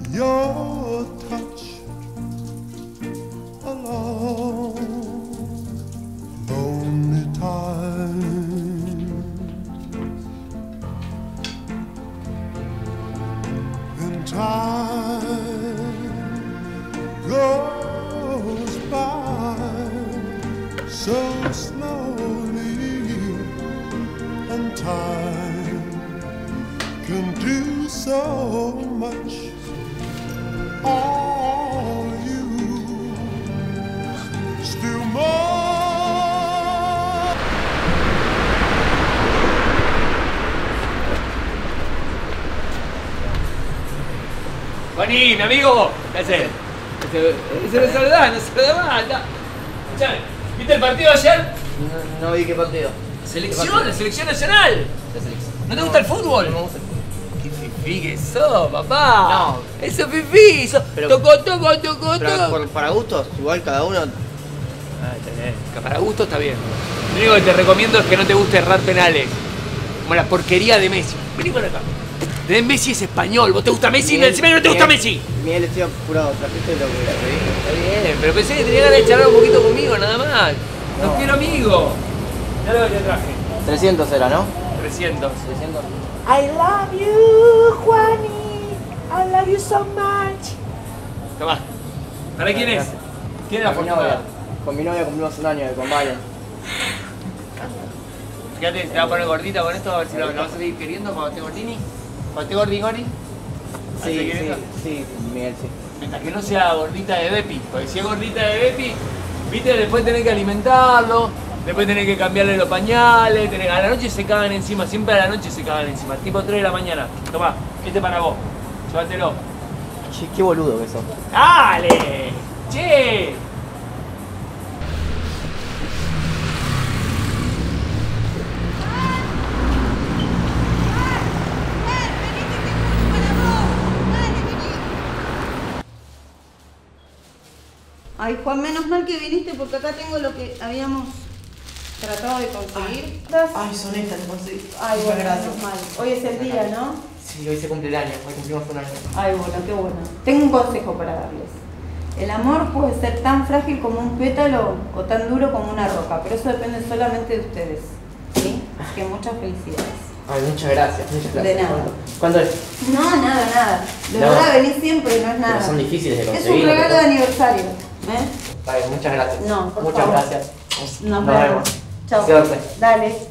your touch alone. Lonely time and time goes by so slowly, and time can do so much. All you still more. Juanín, mi amigo, ¿qué haces? Se me saluda, no se lo da más. Escuchame, ¿viste el partido ayer? No vi qué partido. ¿Selección? ¿La selección nacional? La selección. ¿No te gusta el fútbol? No me gusta el fútbol. ¡Qué fifí que sos, papá! No. Eso es fifí, Pero- tocó. Pero para gustos, igual cada uno. Que para gusto está bien. Lo único que te recomiendo es que no te guste errar penales. Como la porquería de Messi. Vení para acá. Messi es español. ¿Vos te gusta Messi? Encima no te gusta Messi. Miguel, estoy apurado, trajiste lo que pedí. Está bien, pero pensé que tenía ganas de charlar un poquito conmigo, nada más. No quiero amigo. Ya lo que te traje. 300 era, ¿no? 300. 300. I love you, Juani. I love you so much. Tomá. ¿Para quién es? ¿Quién es la Con mi novia. afortunada? Con mi novia cumplimos un año de combate. Fíjate, te va a poner gordita con esto, a ver si lo vas a seguir queriendo cuando esté gordini. Cuando esté gordingoni. Sí, Miguel, sí. Mientras que no sea gordita de Bepi, porque si es gordita de Bepi, viste, después tenés que alimentarlo, después tenés que cambiarle los pañales, a la noche se cagan encima, siempre a la noche se cagan encima, tipo 3 de la mañana. Tomá, este para vos, llévatelo. Qué boludo que sos. ¡Dale! ¡Che! Ay, Juan, menos mal que viniste porque acá tengo lo que habíamos tratado de conseguir. Ay, son estas, te conseguí. Ay, bueno, menos mal. Hoy es el día, ¿no? Sí, hoy se cumple el año, hoy cumplimos un año. Ay, bueno, qué bueno. Tengo un consejo para darles. El amor puede ser tan frágil como un pétalo o tan duro como una roca, pero eso depende solamente de ustedes. ¿Sí? Así que muchas felicidades. Ay, muchas gracias. De nada. ¿Cuánto es? No, nada. De No. verdad, venís siempre, no es nada. Pero son difíciles de Es conseguir. un regalo de aniversario. Ay, muchas gracias. No, por Muchas favor. gracias. Nos vemos. Chao. Suerte. Dale.